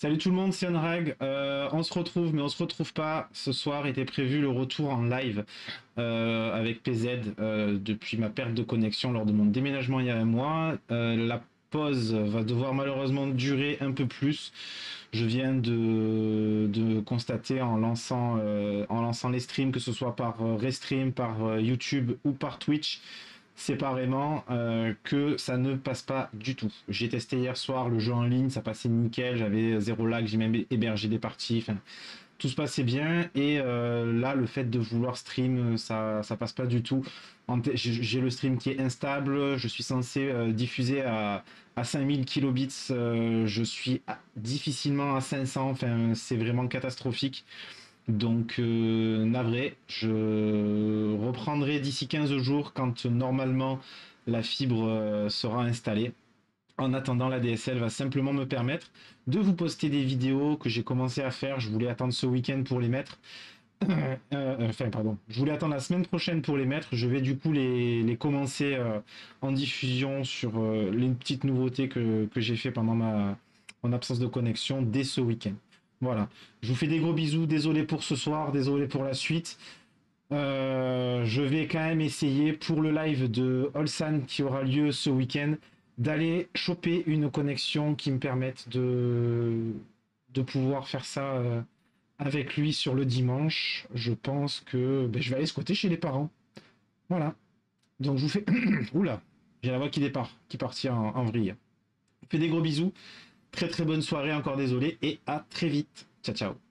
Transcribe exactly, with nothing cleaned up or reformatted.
Salut tout le monde, c'est Onrag. Euh, on se retrouve, mais on se retrouve pas. Ce soir était prévu le retour en live euh, avec P Z euh, depuis ma perte de connexion lors de mon déménagement il y a un mois. Euh, la pause va devoir malheureusement durer un peu plus. Je viens de, de constater en lançant, euh, en lançant les streams, que ce soit par euh, Restream, par euh, YouTube ou par Twitch, séparément, euh, que ça ne passe pas du tout. J'ai testé hier soir le jeu en ligne, ça passait nickel, j'avais zéro lag, j'ai même hébergé des parties, enfin tout se passait bien. Et euh, là, le fait de vouloir stream, ça ça passe pas du tout. J'ai le stream qui est instable, je suis censé euh, diffuser à, à cinq mille kilobits, euh, je suis à- difficilement à cinq cents, enfin c'est vraiment catastrophique. Donc, euh, navré, je reprendrai d'ici quinze jours quand euh, normalement la fibre euh, sera installée. En attendant, la D S L va simplement me permettre de vous poster des vidéos que j'ai commencé à faire. Je voulais attendre ce week-end pour les mettre. Euh, euh, enfin, pardon. Je voulais attendre la semaine prochaine pour les mettre. Je vais du coup les, les commencer euh, en diffusion sur euh, les petites nouveautés que, que j'ai fait pendant ma mon absence de connexion dès ce week-end. Voilà. Je vous fais des gros bisous. Désolé pour ce soir, désolé pour la suite. Euh, je vais quand même essayer pour le live de Olsan qui aura lieu ce week-end d'aller choper une connexion qui me permette de, de pouvoir faire ça euh, avec lui sur le dimanche. Je pense que ben, je vais aller squatter chez les parents. Voilà. Donc je vous fais... Oula, j'ai la voix qui départ, qui partit en, en vrille. Je vous fais des gros bisous. Très très bonne soirée, encore désolé, et à très vite. Ciao ciao.